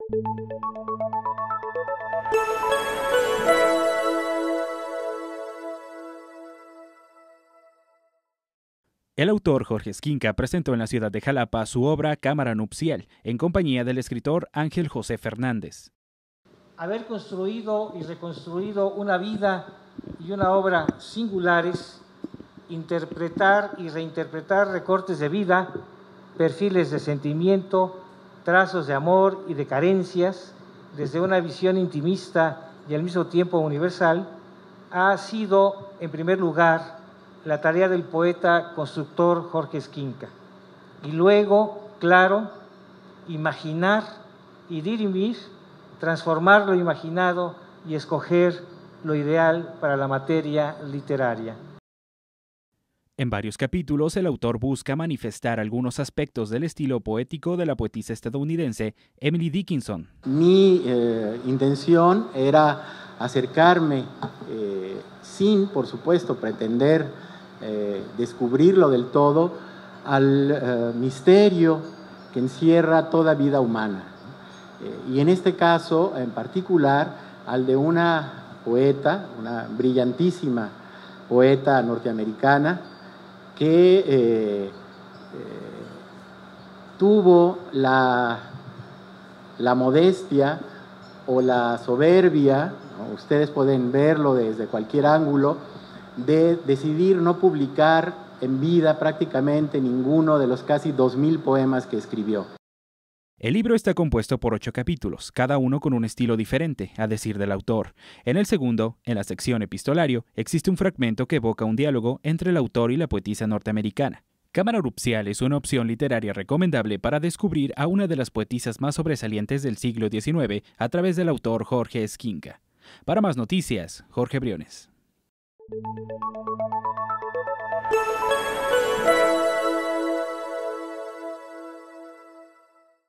El autor Jorge Esquinca presentó en la ciudad de Jalapa su obra Cámara Nupcial, en compañía del escritor Ángel José Fernández. Haber construido y reconstruido una vida y una obra singulares, interpretar y reinterpretar recortes de vida, perfiles de sentimiento, trazos de amor y de carencias, desde una visión intimista y al mismo tiempo universal, ha sido, en primer lugar, la tarea del poeta constructor Jorge Esquinca. Y luego, claro, imaginar y dirimir, transformar lo imaginado y escoger lo ideal para la materia literaria. En varios capítulos, el autor busca manifestar algunos aspectos del estilo poético de la poetisa estadounidense Emily Dickinson. Mi intención era acercarme, sin, por supuesto, pretender descubrirlo del todo, al misterio que encierra toda vida humana. Y en este caso, en particular, al de una poeta, una brillantísima poeta norteamericana, que tuvo la modestia o la soberbia, ¿no? Ustedes pueden verlo desde cualquier ángulo, de decidir no publicar en vida prácticamente ninguno de los casi 2000 poemas que escribió. El libro está compuesto por 8 capítulos, cada uno con un estilo diferente, a decir del autor. En el segundo, en la sección epistolario, existe un fragmento que evoca un diálogo entre el autor y la poetisa norteamericana. Cámara Nupcial es una opción literaria recomendable para descubrir a una de las poetisas más sobresalientes del siglo XIX a través del autor Jorge Esquinca. Para más noticias, Jorge Briones.